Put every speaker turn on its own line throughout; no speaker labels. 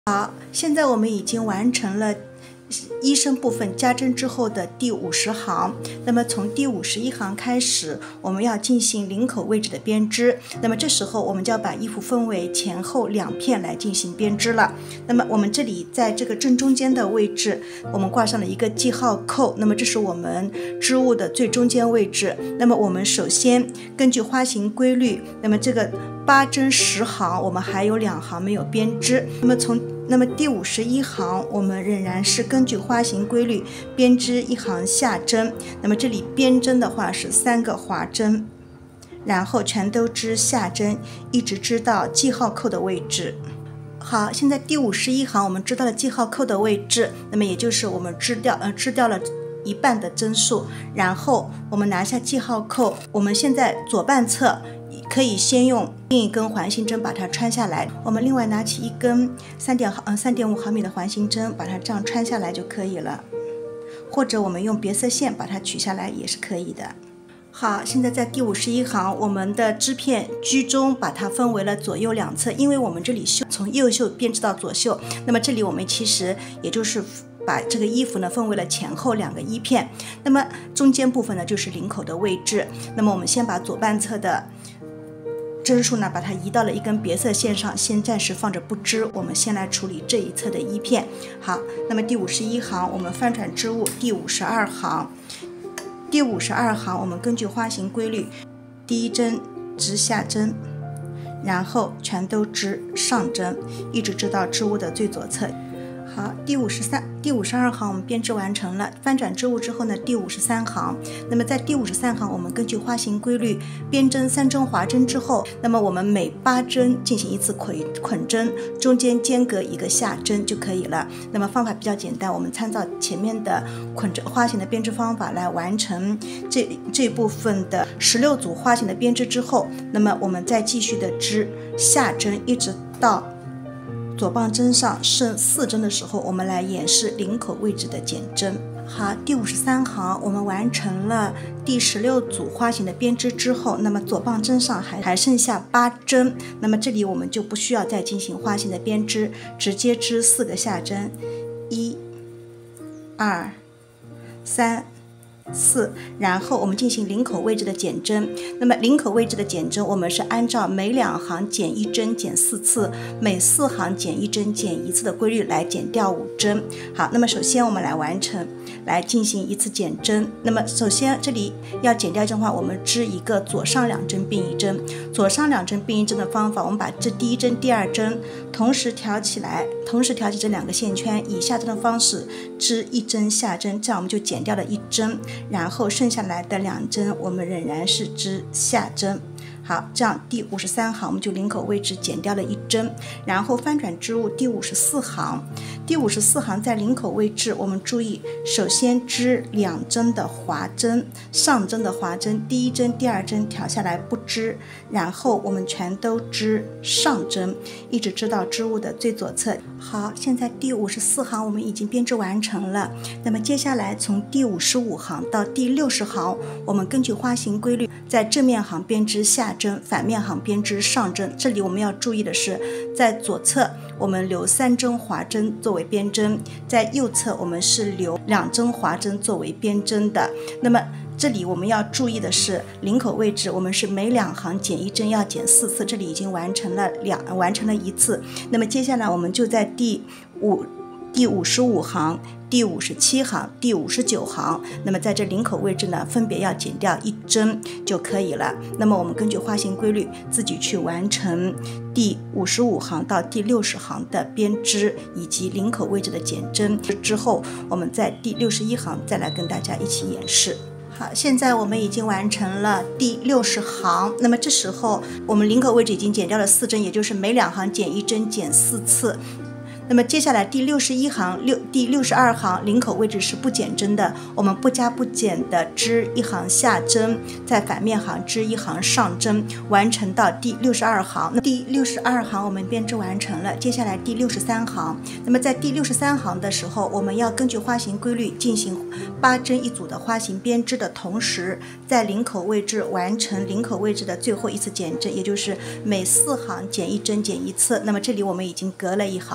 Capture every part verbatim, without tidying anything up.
好，现在我们已经完成了医生部分加针之后的第五十行。那么从第五十一行开始，我们要进行领口位置的编织。那么这时候我们就要把衣服分为前后两片来进行编织了。那么我们这里在这个正中间的位置，我们挂上了一个记号扣。那么这是我们织物的最中间位置。那么我们首先根据花型规律，那么这个八针十行，我们还有两行没有编织。那么从那么第五十一行，我们仍然是根据花型规律编织一行下针。那么这里编针的话是三个划针，然后全都织下针，一直织到记号扣的位置。好，现在第五十一行我们织到了记号扣的位置，那么也就是我们织掉呃织掉了一半的针数，然后我们拿下记号扣，我们现在左半侧可以先用另一根环形针把它穿下来，我们另外拿起一根三点呃三点五毫米的环形针，把它这样穿下来就可以了，或者我们用别色线把它取下来也是可以的。好，现在在第五十一行，我们的织片居中把它分为了左右两侧，因为我们这里绣从右袖编织到左袖，那么这里我们其实也就是把这个衣服呢分为了前后两个衣片，那么中间部分呢就是领口的位置。那么我们先把左半侧的针数呢把它移到了一根别色线上，先暂时放着不织，我们先来处理这一侧的衣片。好，那么第五十一行我们翻转织物，第五十二行第五十二行我们根据花型规律，第一针织下针，然后全都织上针，一直织到织物的最左侧。好，第五十三、第五十二行我们编织完成了。翻转织物之后呢，第五十三行，那么在第五十三行，我们根据花型规律编针三针划针之后，那么我们每八针进行一次捆捆针，中间间隔一个下针就可以了。那么方法比较简单，我们参照前面的捆针花型的编织方法来完成这这部分的十六组花型的编织之后，那么我们再继续的织下针，一直到左棒针上剩四针的时候，我们来演示领口位置的减针。好，第五十三行我们完成了第十六组花型的编织之后，那么左棒针上还还剩下八针，那么这里我们就不需要再进行花型的编织，直接织四个下针，一、二、三、四，然后我们进行领口位置的减针。那么领口位置的减针，我们是按照每两行减一针减四次，每四行减一针减一次的规律来减掉五针。好，那么首先我们来完成，来进行一次减针。那么首先这里要减掉一针的话，我们织一个左上两针并一针。左上两针并一针的方法，我们把这第一针、第二针同时挑起来，同时挑起这两个线圈，以下针的方式织一针下针，这样我们就减掉了一针。然后剩下来的两针我们仍然是织下针。好，这样第五十三行我们就领口位置减掉了一针，然后翻转织物第五十四行。第五十四行在领口位置，我们注意首先织两针的划针，上针的划针，第一针、第二针挑下来不织，然后我们全都织上针，一直织到织物的最左侧。好，现在第五十四行我们已经编织完成了。那么接下来从第五十五行到第六十行，我们根据花型规律，在正面行编织下针，反面行编织上针。这里我们要注意的是，在左侧我们留三针划针作为编针，在右侧我们是留两针划针作为编针的。那么这里我们要注意的是，领口位置我们是每两行减一针要减四次，这里已经完成了两完成了一次。那么接下来我们就在第五第五十五行、第五十七行、第五十九行，那么在这领口位置呢，分别要减掉一针就可以了。那么我们根据花型规律自己去完成第五十五行到第六十行的编织以及领口位置的减针之后，我们在第六十一行再来跟大家一起演示。好，现在我们已经完成了第六十行，那么这时候我们领口位置已经减掉了四针，也就是每两行减一针减四次。那么接下来第六十一行、六第六十二行领口位置是不减针的，我们不加不减的织一行下针，在反面行织一行上针，完成到第六十二行。那第六十二行我们编织完成了，接下来第六十三行。那么在第六十三行的时候，我们要根据花型规律进行八针一组的花型编织的同时，在领口位置完成领口位置的最后一次减针，也就是每四行减一针减一次。那么这里我们已经隔了一行。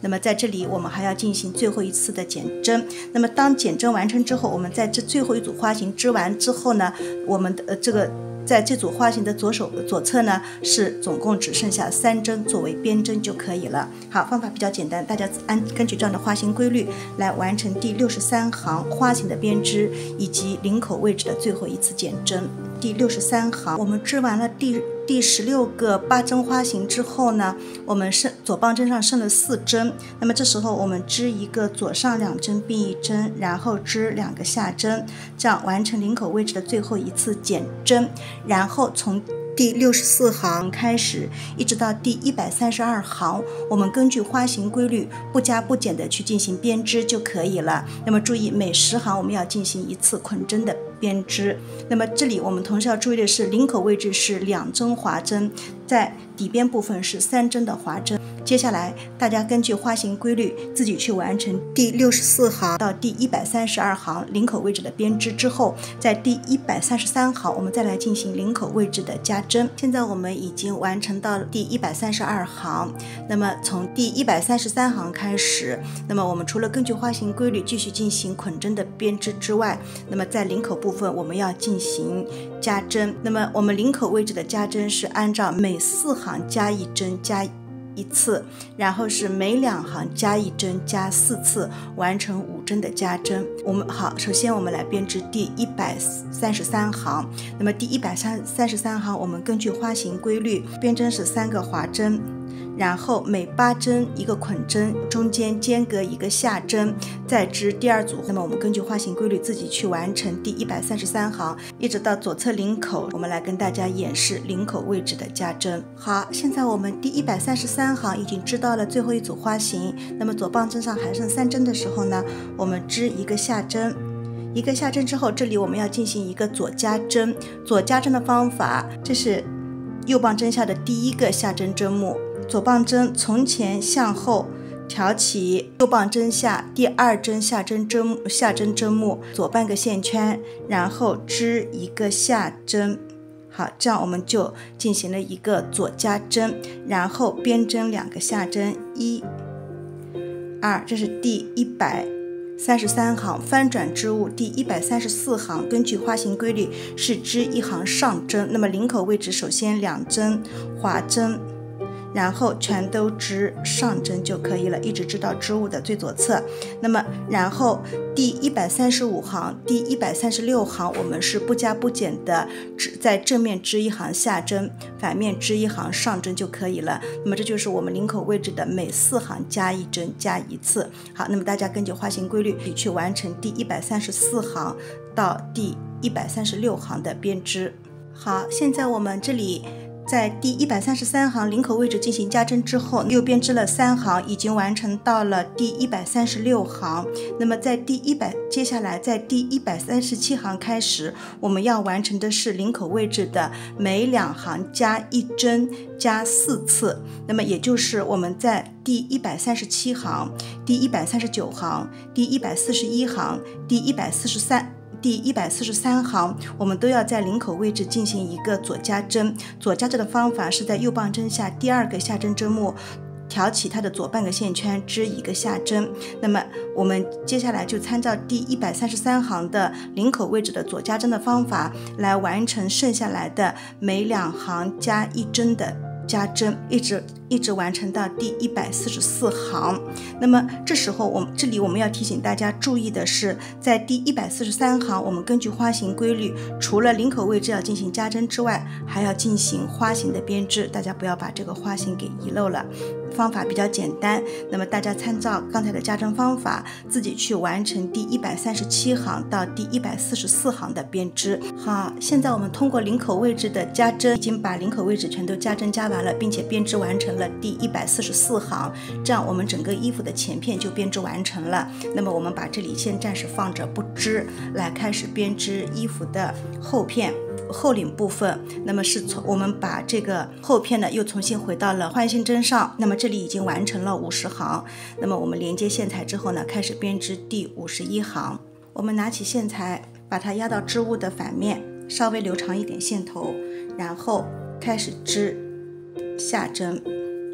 那么在这里我们还要进行最后一次的减针。那么当减针完成之后，我们在这最后一组花型织完之后呢，我们的、呃、这个在这组花型的左手左侧呢是总共只剩下三针作为边针就可以了。好，方法比较简单，大家按根据这样的花型规律来完成第六十三行花型的编织以及领口位置的最后一次减针。第六十三行我们织完了第第十六个八针花型之后呢，我们剩左棒针上剩了四针，那么这时候我们织一个左上两针并一针，然后织两个下针，这样完成领口位置的最后一次减针。然后从第六十四行开始一直到第一百三十二行，我们根据花型规律不加不减的去进行编织就可以了。那么注意每十行我们要进行一次捆针的编织。那么这里我们同时要注意的是，领口位置是两针划针，在底边部分是三针的划针。接下来大家根据花型规律自己去完成第六十四行到第一百三十二行领口位置的编织之后，在第一百三十三行我们再来进行领口位置的加针。现在我们已经完成到第一百三十二行，那么从第一百三十三行开始，那么我们除了根据花型规律继续进行捆针的编织之外，那么在领口部分我们要进行加针。那么我们领口位置的加针是按照每四行加一针加一次，然后是每两行加一针加四次，完成五针的加针。我们好，首先我们来编织第一百三十三行。那么第一百三十三行我们根据花型规律编针是三个划针，然后每八针一个捆针，中间间隔一个下针，再织第二组。那么我们根据花型规律自己去完成第一百三十三行，一直到左侧领口，我们来跟大家演示领口位置的加针。好，现在我们第一百三十三行已经织到了最后一组花型，那么左棒针上还剩三针的时候呢，我们织一个下针。一个下针之后，这里我们要进行一个左加针。左加针的方法，这是右棒针下的第一个下针针目，左棒针从前向后挑起右棒针下第二针下针针下针针目，左半个线圈，然后织一个下针。好，这样我们就进行了一个左加针，然后编针两个下针，一、二，这是第一百三十三行翻转织物。第一百三十四行根据花型规律是织一行上针，那么领口位置首先两针划针，然后全都织上针就可以了，一直织到织物的最左侧。那么然后第一百三十五行第一百三十六行我们是不加不减的在正面织一行下针，反面织一行上针就可以了。那么这就是我们领口位置的每四行加一针加一次。好，那么大家根据花型规律去完成第一百三十四行到第一百三十六行的编织。好，现在我们这里在第一百三十三行领口位置进行加针之后，又编织了三行，已经完成到了第一百三十六行。那么在第一百接下来在第一百三十七行开始，我们要完成的是领口位置的每两行加一针加四次。那么也就是我们在第一百三十七行、第一百三十九行、第一百四十一行、第一百四十三第一百四十三行，我们都要在领口位置进行一个左加针。左加针的方法是在右棒针下第二个下针针目挑起它的左半个线圈，织一个下针。那么我们接下来就参照第一百三十三行的领口位置的左加针的方法来完成剩下来的每两行加一针的加针，一直一直完成到第一百四十四行。那么这时候我们这里我们要提醒大家注意的是，在第一百四十三行我们根据花型规律，除了领口位置要进行加针之外，还要进行花型的编织，大家不要把这个花型给遗漏了。方法比较简单，那么大家参照刚才的加针方法，自己去完成第一百三十七行到第一百四十四行的编织。好，现在我们通过领口位置的加针，已经把领口位置全都加针加完了，并且编织完成了第一百四十四行，这样我们整个衣服的前片就编织完成了。那么我们把这里先暂时放着不织，来开始编织衣服的后片。后领部分，那么是从我们把这个后片呢又重新回到了换线针上，那么这里已经完成了五十行。那么我们连接线材之后呢，开始编织第五十一行。我们拿起线材，把它压到织物的反面，稍微留长一点线头，然后开始织下针。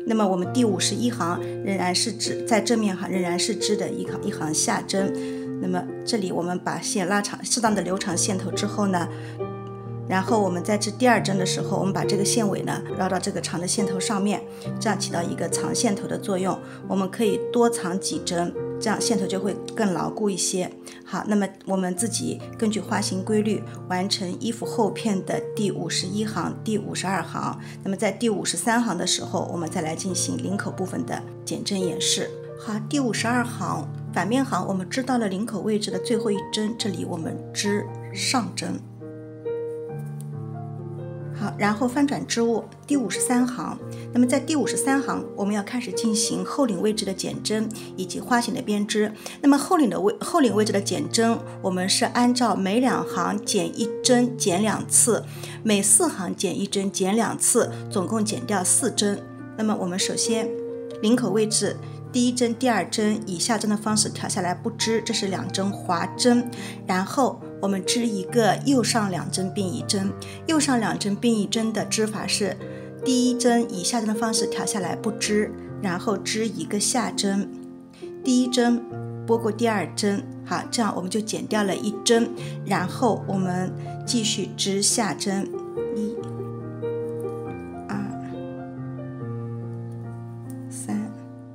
那么我们第五十一行仍然是织在正面行仍然是织的一行一行下针。那么这里我们把线拉长，适当的留长线头之后呢，然后我们在织第二针的时候，我们把这个线尾呢绕到这个长的线头上面，这样起到一个藏线头的作用。我们可以多藏几针，这样线头就会更牢固一些。好，那么我们自己根据花型规律完成衣服后片的第五十一行、第五十二行。那么在第五十三行的时候，我们再来进行领口部分的减针演示。好，第五十二行反面行，我们织到了领口位置的最后一针，这里我们织上针。好，然后翻转织物第五十三行。那么在第五十三行，我们要开始进行后领位置的减针以及花型的编织。那么后领的位后领位置的减针，我们是按照每两行减一针减两次，每四行减一针减两次，总共减掉四针。那么我们首先领口位置第一针、第二针以下针的方式调下来不织，这是两针滑针。然后我们织一个右上两针并一针，右上两针并一针的织法是第一针以下针的方式调下来不织，然后织一个下针，第一针拨过第二针，好，这样我们就减掉了一针，然后我们继续织下针，一、二、三、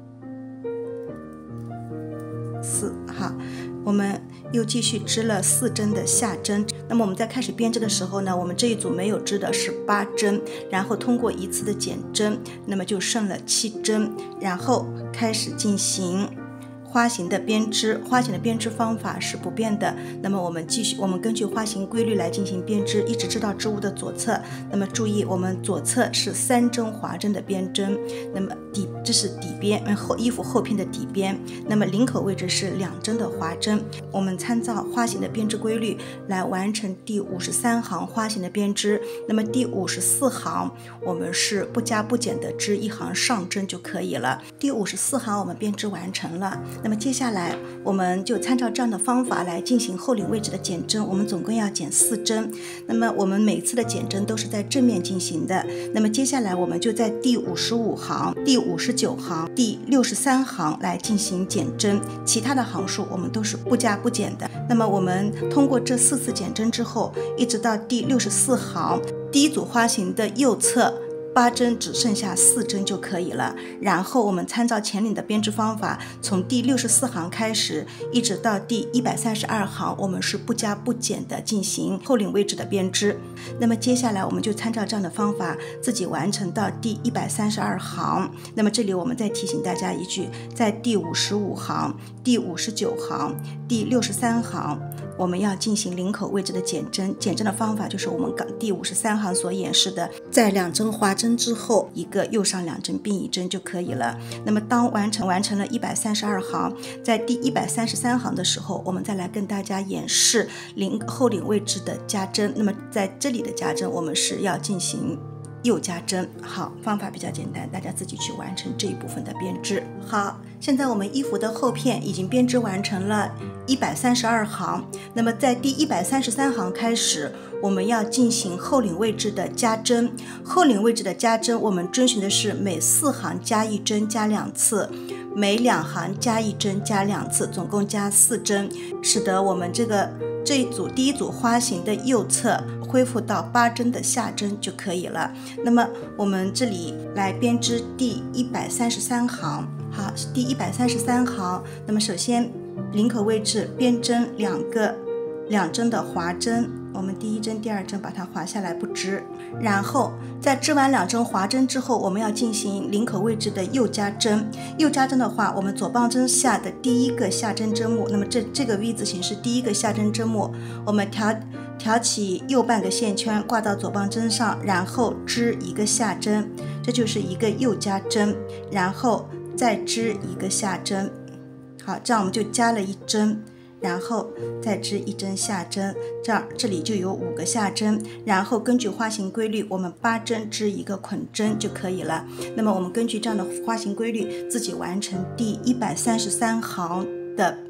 四，好，我们又继续织了四针的下针。那么我们在开始编织的时候呢，我们这一组没有织的是八针，然后通过一次的减针，那么就剩了七针，然后开始进行花型的编织。花型的编织方法是不变的，那么我们继续我们根据花型规律来进行编织，一直织到织物的左侧。那么注意，我们左侧是三针滑针的编针，那么底这是底边后衣服后片的底边，那么领口位置是两针的滑针。我们参照花型的编织规律来完成第五十三行花型的编织。那么第五十四行我们是不加不减的织一行上针就可以了。第五十四行我们编织完成了。那么接下来我们就参照这样的方法来进行后领位置的减针，我们总共要减四针。那么我们每次的减针都是在正面进行的。那么接下来我们就在第五十五行、第五十九行、第六十三行来进行减针，其他的行数我们都是不加不减的。那么我们通过这四次减针之后，一直到第六十四行，第一组花型的右侧八针只剩下四针就可以了。然后我们参照前领的编织方法，从第六十四行开始，一直到第一百三十二行，我们是不加不减的进行后领位置的编织。那么接下来我们就参照这样的方法，自己完成到第一百三十二行。那么这里我们再提醒大家一句，在第五十五行、第五十九行、第六十三行，我们要进行领口位置的减针。减针的方法就是我们刚第五十三行所演示的，在两针滑针之后，一个右上两针并一针就可以了。那么当完成完成了一百三十二行，在第一百三十三行的时候，我们再来跟大家演示领后领位置的加针。那么在这里的加针，我们是要进行右加针。好，方法比较简单，大家自己去完成这一部分的编织。好，现在我们衣服的后片已经编织完成了一百三十二行。那么在第一百三十三行开始，我们要进行后领位置的加针。后领位置的加针，我们遵循的是每四行加一针加两次，每两行加一针加两次，总共加四针，使得我们这个这一组第一组花型的右侧恢复到八针的下针就可以了。那么我们这里来编织第一百三十三行。好，第一百三十三行，那么首先领口位置编针两个两针的滑针，我们第一针第二针把它滑下来不织，然后在织完两针滑针之后，我们要进行领口位置的右加针。右加针的话，我们左棒针下的第一个下针针目，那么这这个 V 字形是第一个下针针目，我们调挑起右半个线圈挂到左棒针上，然后织一个下针，这就是一个右加针，然后再织一个下针。好，这样我们就加了一针，然后再织一针下针，这样这里就有五个下针。然后根据花型规律，我们八针织一个捆针就可以了。那么我们根据这样的花型规律，自己完成第一百三十三行的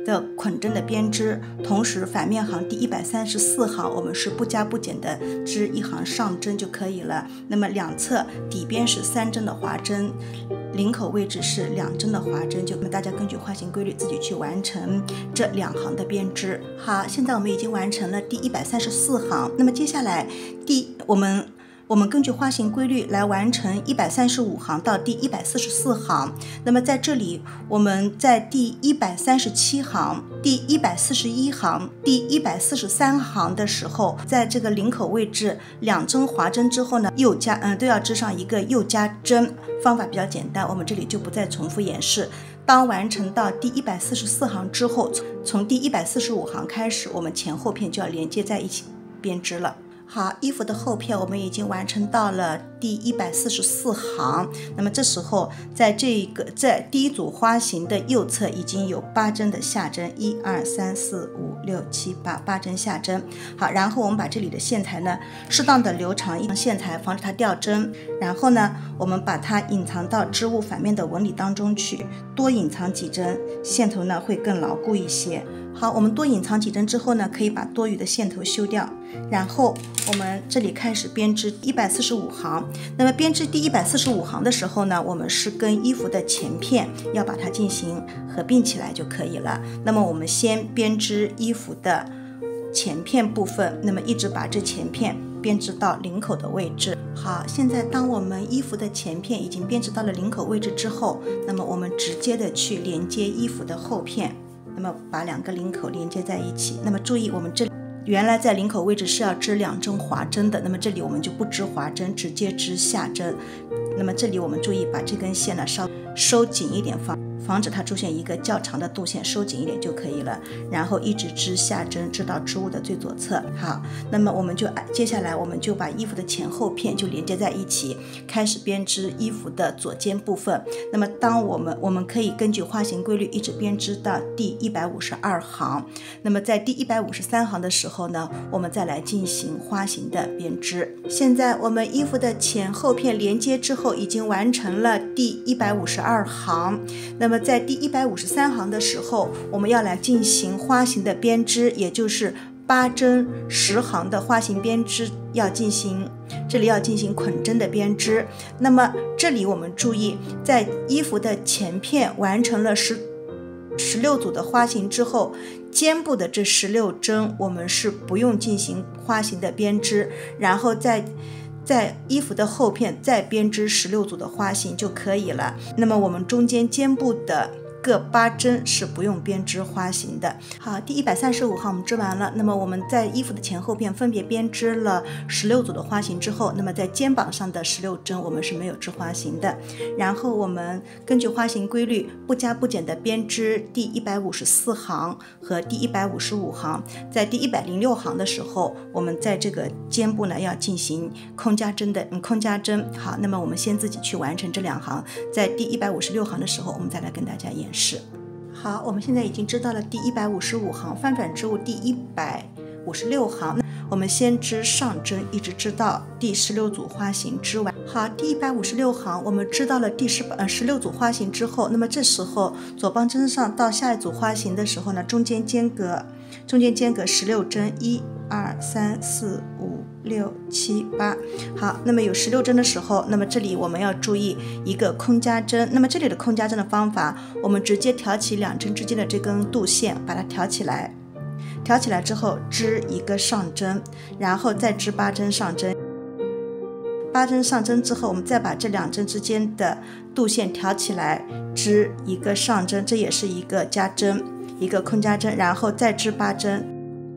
的捆针的编织，同时反面行第一百三十四行我们是不加不减的织一行上针就可以了。那么两侧底边是三针的划针，领口位置是两针的划针，就大家根据花型规律自己去完成这两行的编织。好，现在我们已经完成了第一百三十四行，那么接下来第我们我们根据花型规律来完成一百三十五行到第一百四十四行。那么在这里我们在第一百三十七行、第一百四十一行、第一百四十三行的时候，在这个领口位置两针划针之后呢，又加嗯都要织上一个又加针，方法比较简单，我们这里就不再重复演示。当完成到第一百四十四行之后，从第一百四十五行开始，我们前后片就要连接在一起编织了。好，衣服的后片我们已经完成到了第一百四十四行，那么这时候在这个在第一组花型的右侧已经有八针的下针，一二三四五六七八，八针下针。好，然后我们把这里的线材呢适当的留长一线材，防止它掉针。然后呢，我们把它隐藏到织物反面的纹理当中去，多隐藏几针，线头呢会更牢固一些。好，我们多隐藏几针之后呢，可以把多余的线头修掉，然后我们这里开始编织一百四十五行。那么编织第一百四十五行的时候呢，我们是跟衣服的前片要把它进行合并起来就可以了。那么我们先编织衣服的前片部分，那么一直把这前片编织到领口的位置。好，现在当我们衣服的前片已经编织到了领口位置之后，那么我们直接的去连接衣服的后片，那么把两个领口连接在一起。那么注意，我们这原来在领口位置是要织两针划针的，那么这里我们就不织划针，直接织下针。那么这里我们注意把这根线呢稍收紧一点，防防止它出现一个较长的度线，收紧一点就可以了。然后一直织下针，织到织物的最左侧。好，那么我们就接下来我们就把衣服的前后片就连接在一起，开始编织衣服的左肩部分。那么当我们我们可以根据花型规律一直编织到第一百五十二行。那么在第一百五十三行的时候呢，我们再来进行花型的编织。现在我们衣服的前后片连接之后，已经完成了第一百五十二行。那么在第一百五十三行的时候，我们要来进行花型的编织，也就是八针十行的花型编织，要进行这里要进行捆针的编织。那么这里我们注意，在衣服的前片完成了十十六组的花型之后，肩部的这十六针我们是不用进行花型的编织，然后在在衣服的后片再编织十六组的花型就可以了。那么我们中间肩部的各八针是不用编织花型的。好，第一百三十五行我们织完了。那么我们在衣服的前后片分别编织了十六组的花型之后，那么在肩膀上的十六针我们是没有织花型的。然后我们根据花型规律不加不减的编织第一百五十四行和第一百五十五行。在第一百零六行的时候，我们在这个肩部呢要进行空加针的、嗯、空加针。好，那么我们先自己去完成这两行，在第一百五十六行的时候我们再来跟大家演示。好，我们现在已经织到了第一百五十五行，翻转织物第一百五十六行。我们先织上针，一直织到第十六组花型织完。好，第一百五十六行我们织到了第十呃十六组花型之后，那么这时候左帮针上到下一组花型的时候呢，中间间隔中间间隔十六针，一二三四五六七八。好，那么有十六针的时候，那么这里我们要注意一个空加针。那么这里的空加针的方法，我们直接挑起两针之间的这根度线，把它挑起来。挑起来之后织一个上针，然后再织八针上针。八针上针之后，我们再把这两针之间的度线挑起来，织一个上针，这也是一个加针，一个空加针，然后再织八针。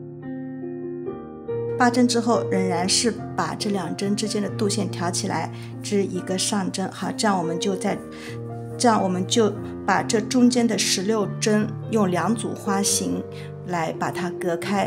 八针之后仍然是把这两针之间的度线挑起来，织一个上针。好，这样我们就在这样我们就把这中间的十六针用两组花型来把它隔开，中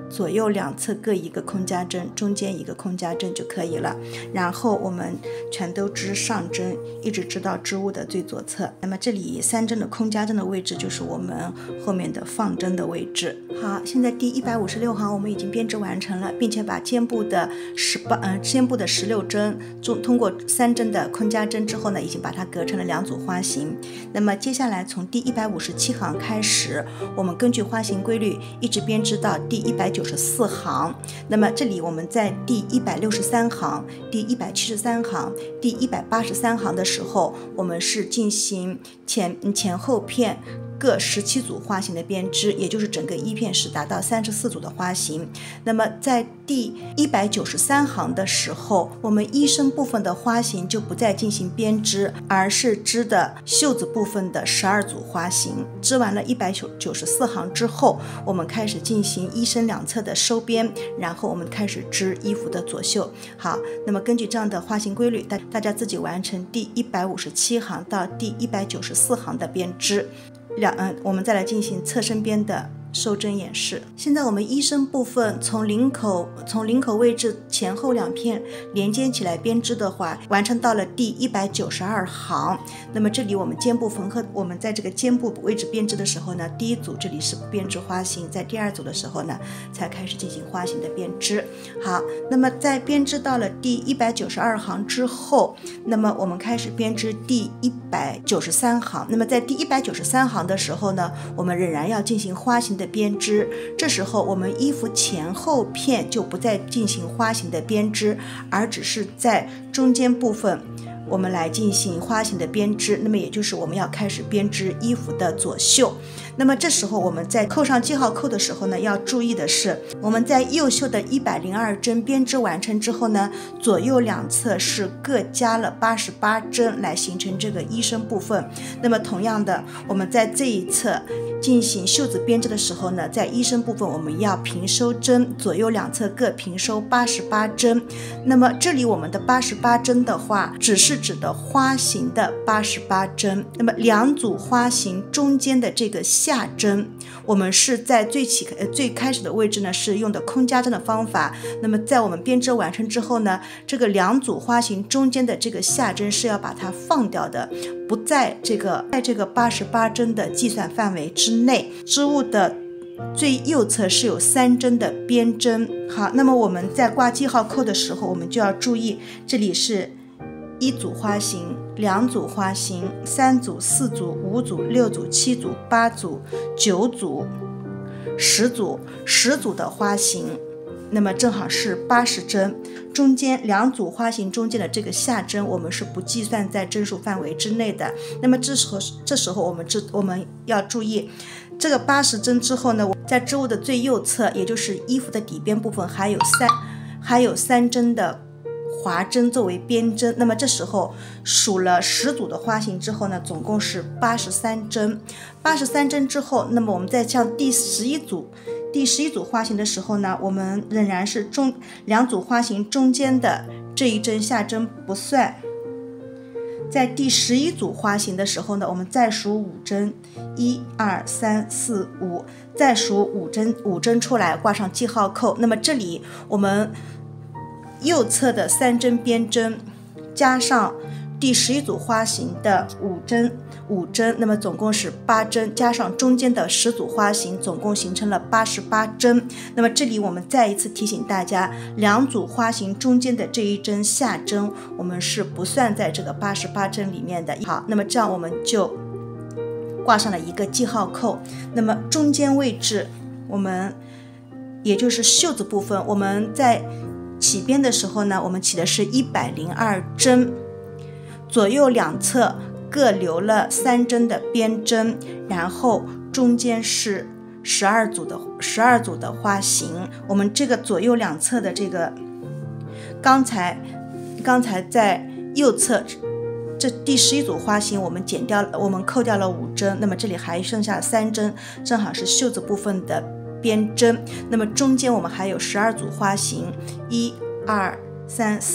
左右两侧各一个空加针，中间一个空加针就可以了。然后我们全都织上针，一直织到织物的最左侧。那么这里三针的空加针的位置就是我们后面的放针的位置。好，现在第一百五十六行我们已经编织完成了，并且把肩部的十八呃肩部的十六针中通过三针的空加针之后呢，已经把它隔成了两组花型。那么接下来从第一百五十七行开始，我们根据花型规律一直编织到第一百九十四行。那么这里我们在第一百六十三行、第一百七十三行、第一百八十三行的时候，我们是进行前前后片各十七组花型的编织，也就是整个一片是达到三十四组的花型。那么在第一百九十三行的时候，我们衣身部分的花型就不再进行编织，而是织的袖子部分的十二组花型。织完了一百九十四行之后，我们开始进行衣身两侧的收边，然后我们开始织衣服的左袖。好，那么根据这样的花型规律，大大家自己完成第一百五十七行到第一百九十四行的编织。两嗯，我们再来进行侧身边的收针演示。现在我们衣身部分从领口从领口位置前后两片连接起来编织的话，完成到了第一百九十二行。那么这里我们肩部缝合，我们在这个肩部位置编织的时候呢，第一组这里是编织花型，在第二组的时候呢，才开始进行花型的编织。好，那么在编织到了第一百九十二行之后，那么我们开始编织第一百九十三行。那么在第一百九十三行的时候呢，我们仍然要进行花型的编织。这时候我们衣服前后片就不再进行花型的编织，而只是在中间部分我们来进行花型的编织。那么也就是我们要开始编织衣服的左袖。那么这时候我们在扣上记号扣的时候呢，要注意的是，我们在右袖的一百零二针编织完成之后呢，左右两侧是各加了八十八针来形成这个衣身部分。那么同样的，我们在这一侧进行袖子编织的时候呢，在衣身部分我们要平收针，左右两侧各平收八十八针。那么这里我们的八十八针的话，只是指的花型的八十八针。那么两组花型中间的这个下针，我们是在最起呃最开始的位置呢是用的空加针的方法。那么在我们编织完成之后呢，这个两组花型中间的这个下针是要把它放掉的，不在这个在这个八十八针的计算范围之内。织物的最右侧是有三针的边针。好，那么我们在挂记号扣的时候，我们就要注意，这里是一组花型、两组花型、三组、四组、五组、六组、七组、八组、九组、十组、十组的花型。那么正好是八十针，中间两组花型中间的这个下针我们是不计算在针数范围之内的。那么这时候这时候我们知我们要注意，这个八十针之后呢，在织物的最右侧，也就是衣服的底边部分还有三还有三针的划针作为边针。那么这时候数了十组的花型之后呢，总共是八十三针。八十三针之后，那么我们再向第十一组第十一组花型的时候呢，我们仍然是中两组花型中间的这一针下针不算。在第十一组花型的时候呢，我们再数五针，一二三四五，再数五针五针出来，挂上记号扣。那么这里我们右侧的三针边针加上第十一组花型的五针五针，那么总共是八针，加上中间的十组花型，总共形成了八十八针。那么这里我们再一次提醒大家，两组花型中间的这一针下针，我们是不算在这个八十八针里面的。好，那么这样我们就挂上了一个记号扣。那么中间位置，我们也就是袖子部分，我们在起边的时候呢，我们起的是一百零二针，左右两侧各留了三针的边针，然后中间是十二组的十二组的花型。我们这个左右两侧的这个，刚才刚才在右侧这第十一组花型，我们减掉我们扣掉了五针，那么这里还剩下三针，正好是袖子部分的边针。那么中间我们还有十二组花型，一二三四五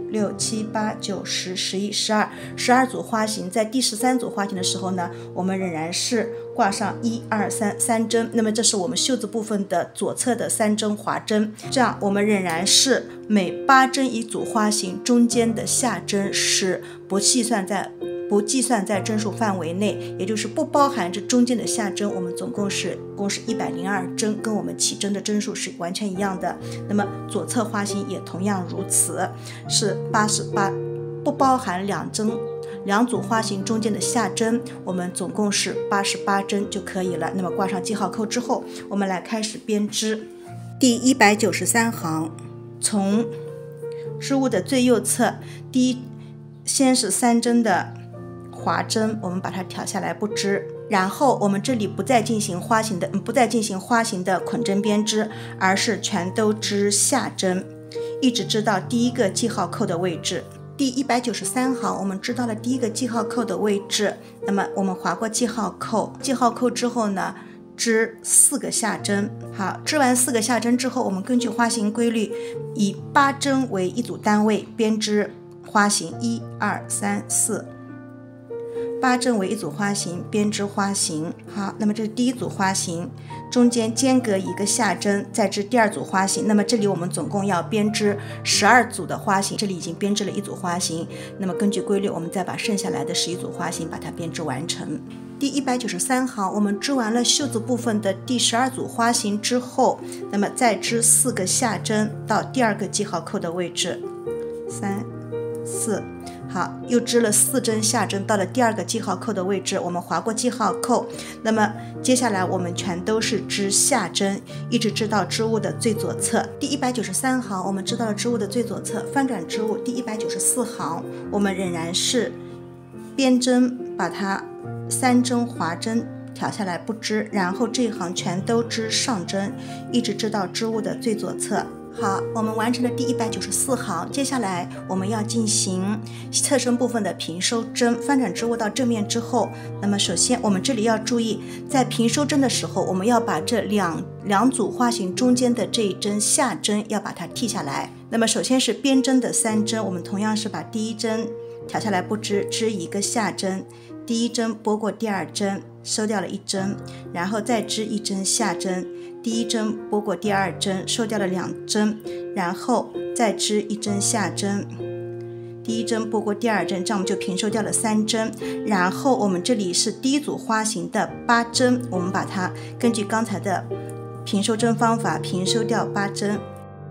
六、七、八、九、十、十一、十二，十二组花型。在第十三组花型的时候呢，我们仍然是挂上一二三三针，那么这是我们袖子部分的左侧的三针滑针，这样我们仍然是每八针一组花型，中间的下针是不计算在不计算在针数范围内，也就是不包含这中间的下针，我们总共是共是一百零二针，跟我们起针的针数是完全一样的。那么左侧花型也同样如此，是八十八，不包含两针两组花型中间的下针，我们总共是八十八针就可以了。那么挂上记号扣之后，我们来开始编织。第一百九十三行，从织物的最右侧，第一先是三针的滑针，我们把它挑下来不织，然后我们这里不再进行花型的不再进行花型的捆针编织，而是全都织下针，一直织到第一个记号扣的位置。第一百九十三行，我们织到了第一个记号扣的位置，那么我们划过记号扣，记号扣之后呢，织四个下针。好，织完四个下针之后，我们根据花型规律，以八针为一组单位编织花型，一二三四，八针为一组花型编织花型。好，那么这是第一组花型，中间间隔一个下针，再织第二组花型。那么这里我们总共要编织十二组的花型，这里已经编织了一组花型，那么根据规律，我们再把剩下来的十一组花型把它编织完成。第一百九十三行，我们织完了袖子部分的第十二组花型之后，那么再织四个下针到第二个记号扣的位置，三四。好，又织了四针下针到了第二个记号扣的位置，我们划过记号扣，那么接下来我们全都是织下针，一直织到织物的最左侧。第一百九十三行，我们织到了织物的最左侧，翻转织物。第一百九十四行，我们仍然是编针，把它三针滑针挑下来不织，然后这一行全都织上针，一直织到织物的最左侧。好，我们完成了第一百九十四行，接下来我们要进行侧身部分的平收针。翻转织物到正面之后，那么首先我们这里要注意，在平收针的时候，我们要把这两两组花型中间的这一针下针要把它剔下来。那么首先是编针的三针，我们同样是把第一针挑下来不织，织一个下针，第一针拨过第二针，收掉了一针，然后再织一针下针，第一针拨过第二针，收掉了两针，然后再织一针下针，第一针拨过第二针，这样我们就平收掉了三针。然后我们这里是第一组花型的八针，我们把它根据刚才的平收针方法平收掉八针。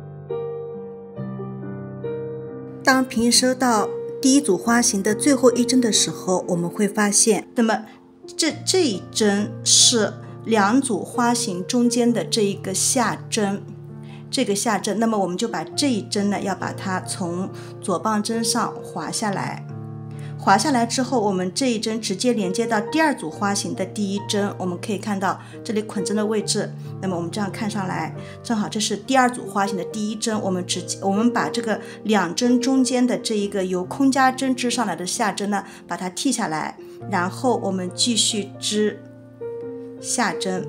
当平收到第一组花型的最后一针的时候，我们会发现，那么这这一针是两组花型中间的这一个下针，这个下针，那么我们就把这一针呢，要把它从左棒针上划下来。划下来之后，我们这一针直接连接到第二组花型的第一针，我们可以看到这里捆针的位置，那么我们这样看上来，正好这是第二组花型的第一针，我们直接我们把这个两针中间的这一个由空加针织上来的下针呢，把它剔下来，然后我们继续织下针。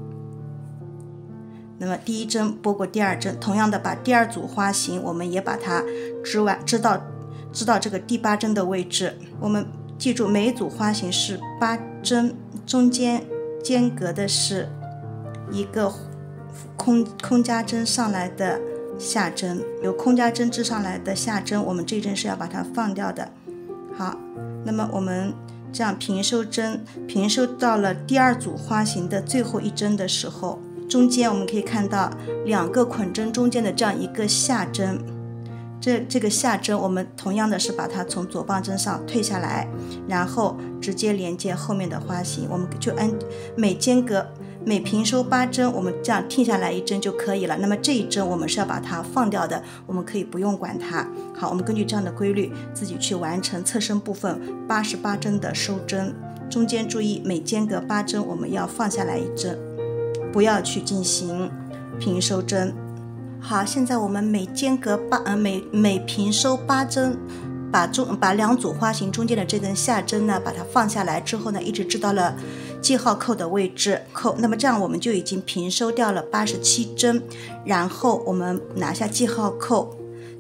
那么第一针拨过第二针，同样的把第二组花型我们也把它织完，织到织到这个第八针的位置。我们记住每一组花型是八针，中间间隔的是一个空空加针上来的下针，由空加针织上来的下针，我们这一针是要把它放掉的。好，那么我们这样平收针，平收到了第二组花型的最后一针的时候，中间我们可以看到两个捆针中间的这样一个下针，这这个下针我们同样的是把它从左棒针上退下来，然后直接连接后面的花型，我们就按每间隔每平收八针，我们这样剔下来一针就可以了。那么这一针我们是要把它放掉的，我们可以不用管它。好，我们根据这样的规律自己去完成侧身部分八十八针的收针，中间注意每间隔八针我们要放下来一针，不要去进行平收针。好，现在我们每间隔八呃每每平收八针，把中把两组花型中间的这根下针呢，把它放下来之后呢，一直织到了记号扣的位置扣。那么这样我们就已经平收掉了八十七针。然后我们拿下记号扣，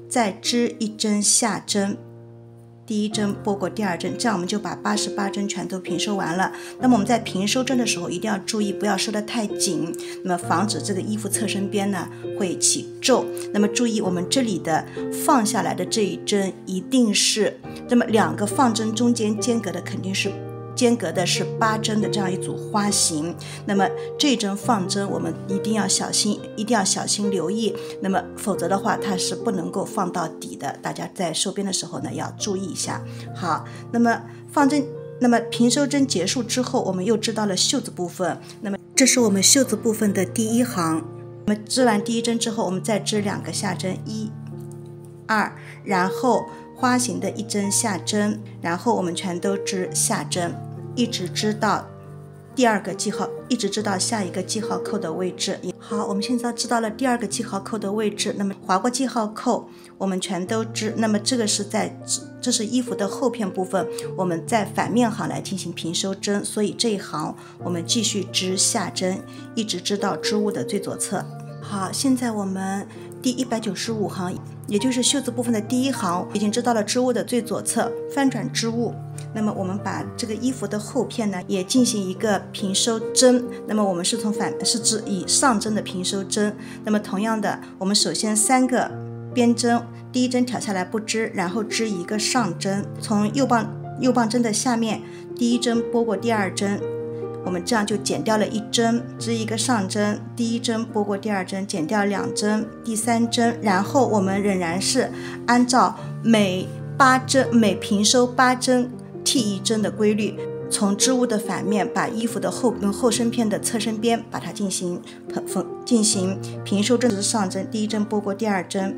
再织一针下针，第一针拨过第二针，这样我们就把八十八针全都平收完了。那么我们在平收针的时候一定要注意，不要收得太紧，那么防止这个衣服侧身边呢会起皱。那么注意我们这里的放下来的这一针一定是，那么两个放针中间间隔的肯定是间隔的是八针的这样一组花型，那么这一针放针我们一定要小心，一定要小心留意，那么否则的话它是不能够放到底的，大家在收边的时候呢要注意一下。好，那么放针，那么平收针结束之后，我们又织到了袖子部分，那么这是我们袖子部分的第一行。那么织完第一针之后，我们再织两个下针，一、二，然后花形的一针下针，然后我们全都织下针，一直织到第二个记号，一直织到下一个记号扣的位置。好，我们现在织到了第二个记号扣的位置，那么划过记号扣，我们全都织。那么这个是在这是衣服的后片部分，我们在反面行来进行平收针，所以这一行我们继续织下针，一直织到织物的最左侧。好，现在我们第一百九十五行，也就是袖子部分的第一行，已经织到了织物的最左侧，翻转织物。那么我们把这个衣服的后片呢，也进行一个平收针。那么我们是从反是指以上针的平收针。那么同样的，我们首先三个边针，第一针挑下来不织，然后织一个上针，从右棒右棒针的下面，第一针拨过第二针。我们这样就减掉了一针，织一个上针，第一针拨过第二针，减掉两针，第三针，然后我们仍然是按照每八针每平收八针剃一针的规律，从织物的反面把衣服的后后身片的侧身边把它进行进行平收针，上针，第一针拨过第二针，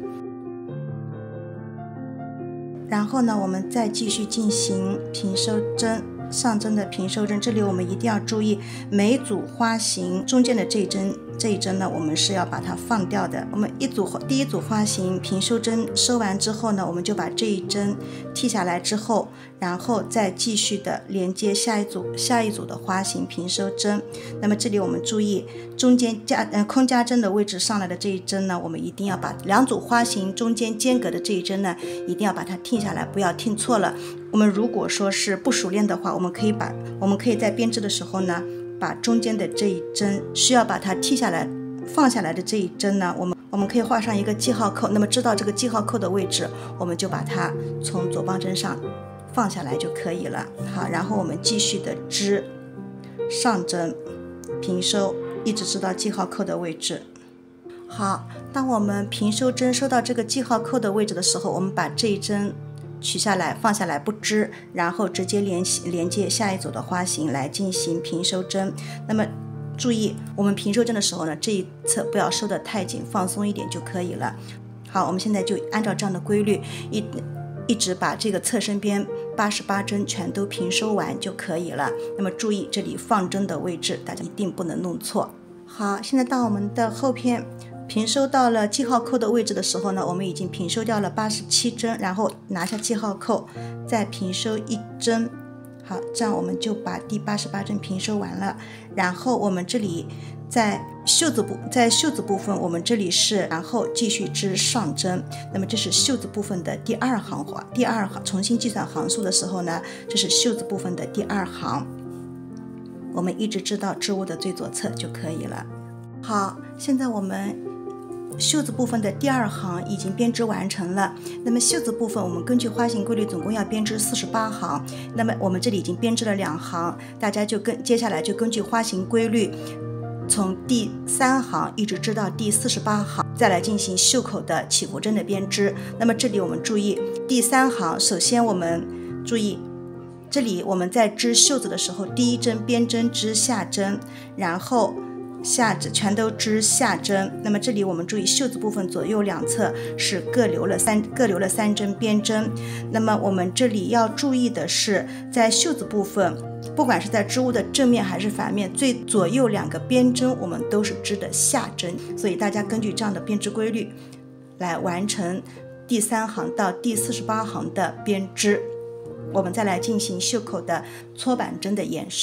然后呢，我们再继续进行平收针。上针的平收针，这里我们一定要注意，每组花型中间的这一针，这一针呢，我们是要把它放掉的。我们一组第一组花型平收针收完之后呢，我们就把这一针剔下来之后，然后再继续的连接下一组下一组的花型平收针。那么这里我们注意，中间加呃空加针的位置上来的这一针呢，我们一定要把两组花型中间间隔的这一针呢，一定要把它剔下来，不要剔错了。我们如果说是不熟练的话，我们可以把我们可以在编织的时候呢，把中间的这一针需要把它剔下来放下来的这一针呢，我们我们可以画上一个记号扣，那么知道这个记号扣的位置，我们就把它从左棒针上放下来就可以了。好，然后我们继续的织上针平收，一直织到记号扣的位置。好，当我们平收针收到这个记号扣的位置的时候，我们把这一针取下来放下来不织，然后直接连连接下一组的花型来进行平收针。那么注意，我们平收针的时候呢，这一侧不要收得太紧，放松一点就可以了。好，我们现在就按照这样的规律，一一直把这个侧身边八十八针全都平收完就可以了。那么注意这里放针的位置，大家一定不能弄错。好，现在到我们的后片平收到了记号扣的位置的时候呢，我们已经平收掉了八十七针，然后拿下记号扣，再平收一针。好，这样我们就把第八十八针平收完了。然后我们这里在袖子部在袖子部分，我们这里是然后继续织上针。那么这是袖子部分的第二行划，第二行重新计算行数的时候呢，这是袖子部分的第二行，我们一直织到织物的最左侧就可以了。好，现在我们袖子部分的第二行已经编织完成了。那么袖子部分我们根据花型规律总共要编织四十八行，那么我们这里已经编织了两行，大家就跟接下来就根据花型规律从第三行一直织到第四十八行，再来进行袖口的起伏针的编织。那么这里我们注意第三行，首先我们注意这里我们在织袖子的时候，第一针编针织下针，然后下针全都织下针。那么这里我们注意袖子部分左右两侧是各留了三各留了三针编针。那么我们这里要注意的是，在袖子部分，不管是在织物的正面还是反面，最左右两个编针我们都是织的下针，所以大家根据这样的编织规律来完成第三行到第四十八行的编织。我们再来进行袖口的搓板针的演示。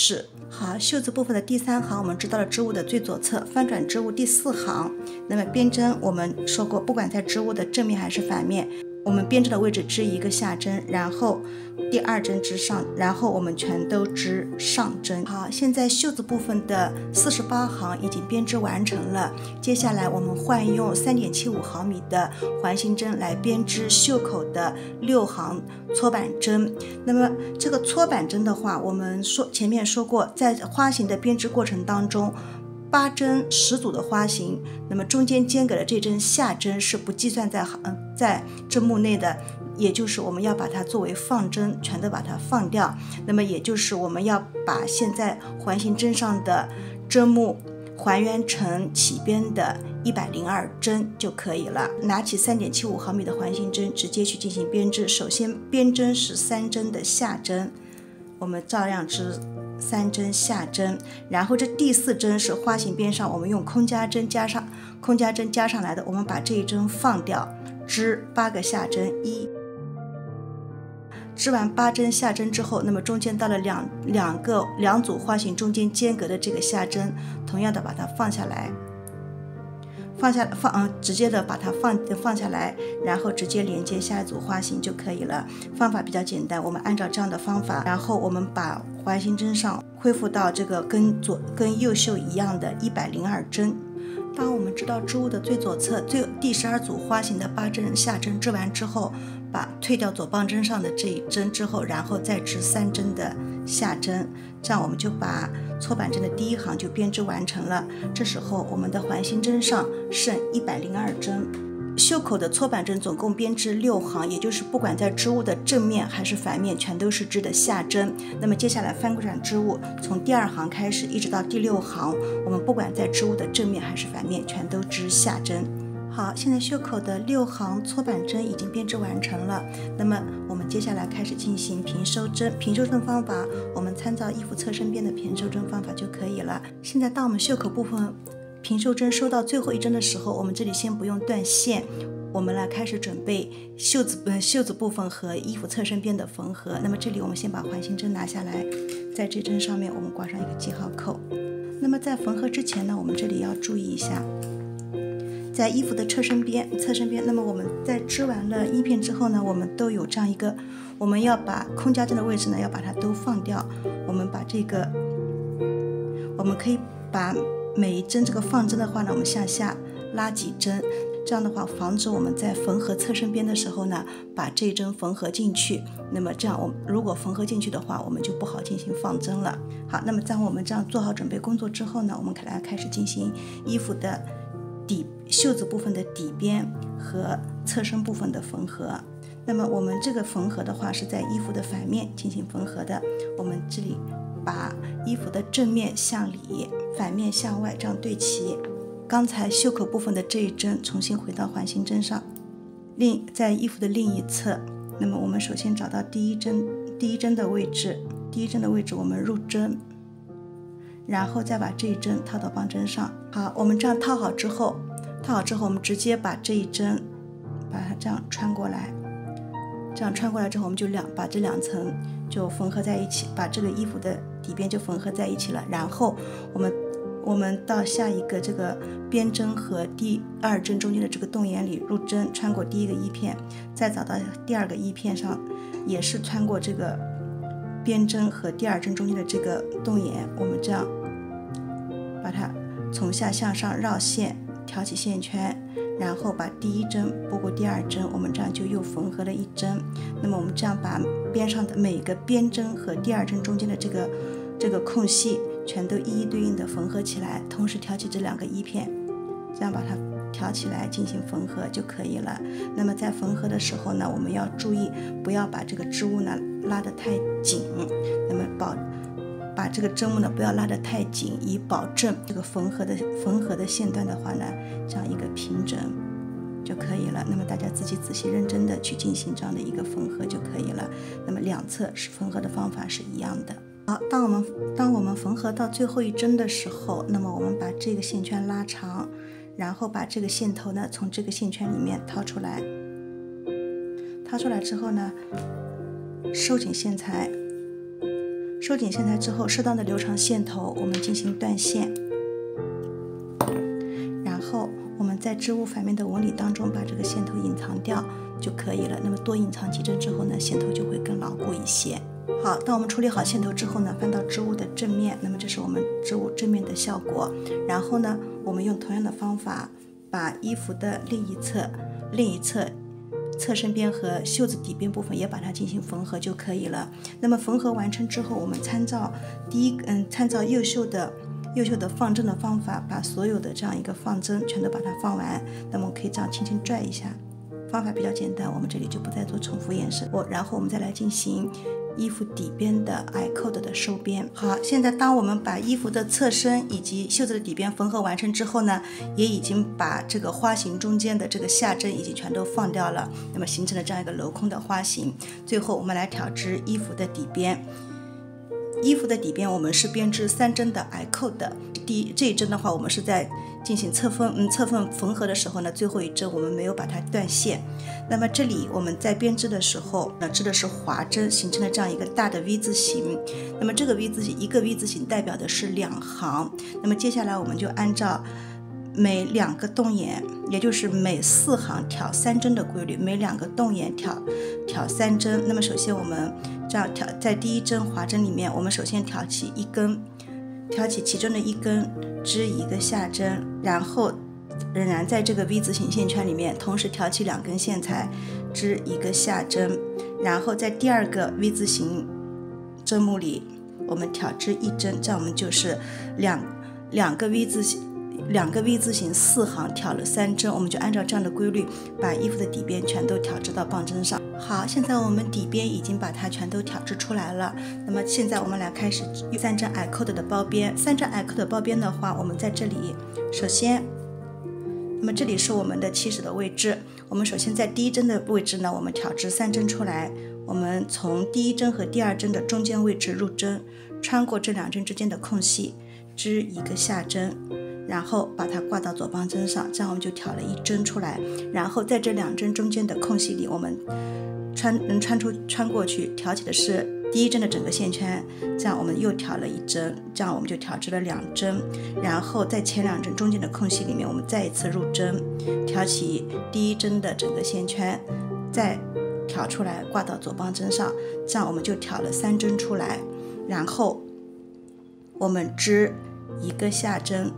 好，袖子部分的第三行，我们知道了织物的最左侧，翻转织物第四行。那么编针我们说过，不管在织物的正面还是反面，我们编织的位置织一个下针，然后第二针织上，然后我们全都织上针。好，现在袖子部分的四十八行已经编织完成了，接下来我们换用 三点七五毫米的环形针来编织袖口的六行搓板针。那么这个搓板针的话，我们说前面说过，在花型的编织过程当中，八针十组的花型，那么中间间隔的这针下针是不计算在呃在针目内的，也就是我们要把它作为放针，全都把它放掉。那么也就是我们要把现在环形针上的针目还原成起编的一百零二针就可以了。拿起 三点七五毫米的环形针，直接去进行编织。首先编针是三针的下针，我们照样织三针下针，然后这第四针是花形边上我们用空夹针加上空夹针加上来的，我们把这一针放掉，织八个下针。一织完八针下针之后，那么中间到了两两个两组花形中间间隔的这个下针，同样的把它放下来，放下放嗯，直接的把它放放下来，然后直接连接下一组花形就可以了。方法比较简单，我们按照这样的方法，然后我们把环形针上恢复到这个跟左跟右袖一样的一百零二针。当我们织到织物的最左侧最第十二组花形的八针下针织完之后，把退掉左棒针上的这一针之后，然后再织三针的下针，这样我们就把搓板针的第一行就编织完成了。这时候我们的环形针上剩一百零二针。袖口的搓板针总共编织六行，也就是不管在织物的正面还是反面，全都是织的下针。那么接下来翻转织物，从第二行开始一直到第六行，我们不管在织物的正面还是反面，全都织下针。好，现在袖口的六行搓板针已经编织完成了。那么我们接下来开始进行平收针。平收针方法，我们参照衣服侧身边的平收针方法就可以了。现在当我们袖口部分平收针收到最后一针的时候，我们这里先不用断线，我们来开始准备袖子呃袖子部分和衣服侧身边的缝合。那么这里我们先把环形针拿下来，在这针上面我们挂上一个记号扣。那么在缝合之前呢，我们这里要注意一下，在衣服的侧身边侧身边，那么我们在织完了一片之后呢，我们都有这样一个，我们要把空夹针的位置呢要把它都放掉。我们把这个，我们可以把每一针这个放针的话呢，我们向下拉几针，这样的话防止我们在缝合侧身边的时候呢，把这一针缝合进去。那么这样我们如果缝合进去的话，我们就不好进行放针了。好，那么在我们这样做好准备工作之后呢，我们来开始进行衣服的底袖子部分的底边和侧身部分的缝合。那么我们这个缝合的话是在衣服的反面进行缝合的，我们这里把衣服的正面向里，反面向外这样对齐。刚才袖口部分的这一针重新回到环形针上，另在衣服的另一侧，那么我们首先找到第一针第一针的位置，第一针的位置我们入针，然后再把这一针套到棒针上。好，我们这样套好之后，套好之后我们直接把这一针把它这样穿过来，这样穿过来之后，我们就两把这两层就缝合在一起，把这个衣服的底边就缝合在一起了。然后我们我们到下一个这个边针和第二针中间的这个洞眼里入针，穿过第一个衣片，再找到第二个衣片上，也是穿过这个边针和第二针中间的这个洞眼，我们这样把它从下向上绕线，挑起线圈，然后把第一针拨过第二针，我们这样就又缝合了一针。那么我们这样把边上的每个边针和第二针中间的这个这个空隙全都一一对应的缝合起来，同时挑起这两个衣片，这样把它挑起来进行缝合就可以了。那么在缝合的时候呢，我们要注意不要把这个织物呢拉得太紧，那么保把这个针目呢不要拉得太紧，以保证这个缝合的缝合的线段的话呢，这样一个平整就可以了。那么大家自己仔细认真的去进行这样的一个缝合就可以了。那么两侧是缝合的方法是一样的。好，当我们当我们缝合到最后一针的时候，那么我们把这个线圈拉长，然后把这个线头呢从这个线圈里面掏出来，掏出来之后呢，收紧线材， 收紧线材之后，适当的留长线头，我们进行断线，然后我们在织物反面的纹理当中把这个线头隐藏掉就可以了。那么多隐藏几针之后呢，线头就会更牢固一些。好，当我们处理好线头之后呢，翻到织物的正面，那么这是我们织物正面的效果。然后呢，我们用同样的方法，把衣服的另一侧、另一侧侧身边和袖子底边部分也把它进行缝合就可以了。那么缝合完成之后，我们参照第一嗯参照右袖的右袖的放针的方法，把所有的这样一个放针全都把它放完。那么我们可以这样轻轻拽一下，方法比较简单，我们这里就不再做重复演示。我然后我们再来进行衣服底边的 I code 的收边。好，现在当我们把衣服的侧身以及袖子的底边缝合完成之后呢，也已经把这个花型中间的这个下针已经全都放掉了，那么形成了这样一个镂空的花型。最后我们来挑织衣服的底边。衣服的底边我们是编织三针的 I code， 第一这一针的话，我们是在进行侧缝嗯侧缝缝合的时候呢，最后一针我们没有把它断线。那么这里我们在编织的时候呢，织的是滑针，形成了这样一个大的 V 字形。那么这个 V 字形，一个 V 字形代表的是两行。那么接下来我们就按照每两个动眼，也就是每四行挑三针的规律，每两个动眼挑挑三针。那么首先我们这样挑，在第一针滑针里面，我们首先挑起一根，挑起其中的一根，织一个下针，然后仍然在这个 V 字形线圈里面，同时挑起两根线材，织一个下针，然后在第二个 V 字形针目里，我们挑织一针，这样我们就是两两个 V 字形。两个 V 字形四行挑了三针，我们就按照这样的规律把衣服的底边全都挑织到棒针上。好，现在我们底边已经把它全都挑织出来了。那么现在我们来开始三针 I code 的包边。三针 I code 的包边的话，我们在这里首先，那么这里是我们的起始的位置。我们首先在第一针的位置呢，我们挑织三针出来。我们从第一针和第二针的中间位置入针，穿过这两针之间的空隙，织一个下针。然后把它挂到左棒针上，这样我们就挑了一针出来。然后在这两针中间的空隙里，我们穿能穿出穿过去，挑起的是第一针的整个线圈，这样我们又挑了一针，这样我们就挑织了两针。然后在前两针中间的空隙里面，我们再一次入针，挑起第一针的整个线圈，再挑出来挂到左棒针上，这样我们就挑了三针出来。然后我们织一个下针。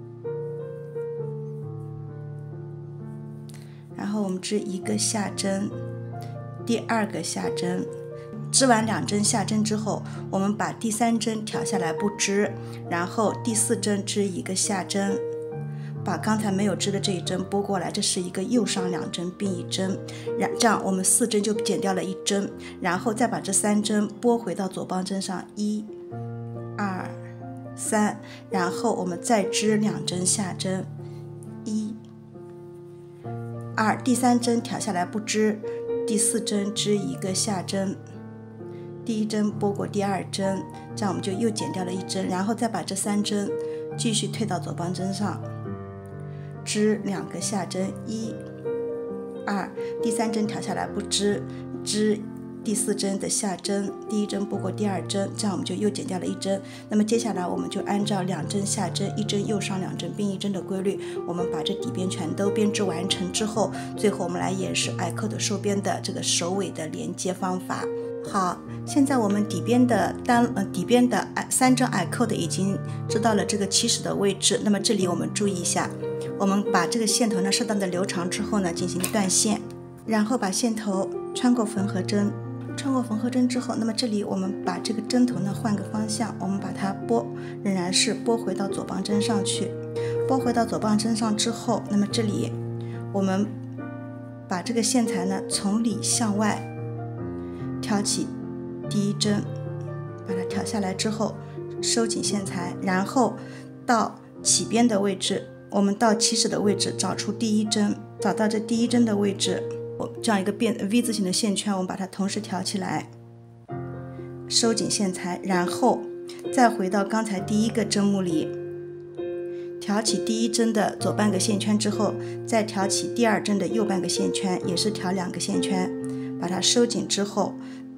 然后我们织一个下针，第二个下针，织完两针下针之后，我们把第三针挑下来不织，然后第四针织一个下针，把刚才没有织的这一针拨过来，这是一个右上两针并一针，这样我们四针就减掉了一针，然后再把这三针拨回到左棒针上，一、二、三，然后我们再织两针下针，一。二，第三针挑下来不织，第四针织一个下针，第一针拨过第二针，这样我们就又减掉了一针，然后再把这三针继续退到左棒针上，织两个下针，一、二，第三针挑下来不织，织第四针的下针，第一针拨过第二针，这样我们就又减掉了一针。那么接下来我们就按照两针下针，一针右上两针并一针的规律，我们把这底边全都编织完成之后，最后我们来演示 I code 收边的这个首尾的连接方法。好，现在我们底边的单呃底边的三针 I code 已经知道了这个起始的位置。那么这里我们注意一下，我们把这个线头呢适当的留长之后呢，进行断线，然后把线头穿过缝合针。穿过缝合针之后，那么这里我们把这个针头呢换个方向，我们把它拨，仍然是拨回到左棒针上去。拨回到左棒针上之后，那么这里我们把这个线材呢从里向外挑起第一针，把它挑下来之后收紧线材，然后到起边的位置，我们到起始的位置找出第一针，找到这第一针的位置。这样一个变 V 字形的线圈，我们把它同时挑起来，收紧线材，然后再回到刚才第一个针目里，挑起第一针的左半个线圈之后，再挑起第二针的右半个线圈，也是挑两个线圈，把它收紧之后，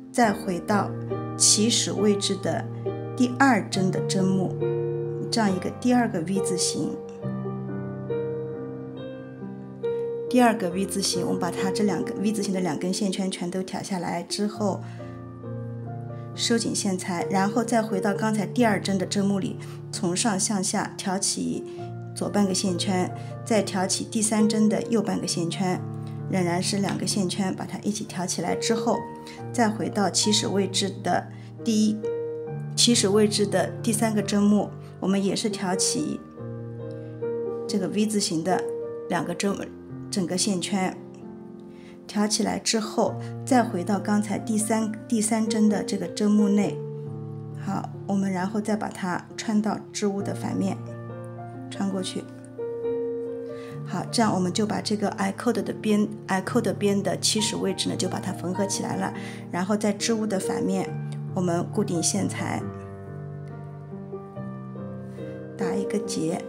再回到起始位置的第二针的针目，这样一个第二个 V 字形。第二个 V 字形，我们把它这两个 V 字形的两根线圈全都挑下来之后，收紧线材，然后再回到刚才第二针的针目里，从上向下挑起左半个线圈，再挑起第三针的右半个线圈，仍然是两个线圈，把它一起挑起来之后，再回到起始位置的第一起始位置的第三个针目，我们也是挑起这个 V 字形的两个针整个线圈，挑起来之后，再回到刚才第三第三针的这个针目内。好，我们然后再把它穿到织物的反面，穿过去。好，这样我们就把这个 I code 的边 I code 边的起始位置呢，就把它缝合起来了。然后在织物的反面，我们固定线材，打一个结。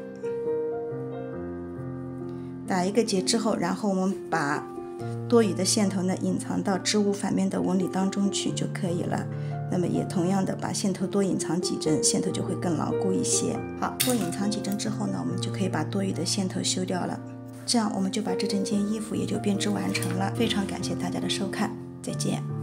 打一个结之后，然后我们把多余的线头呢隐藏到织物反面的纹理当中去就可以了。那么也同样的把线头多隐藏几针，线头就会更牢固一些。好，多隐藏几针之后呢，我们就可以把多余的线头修掉了。这样我们就把这整件衣服也就编织完成了。非常感谢大家的收看，再见。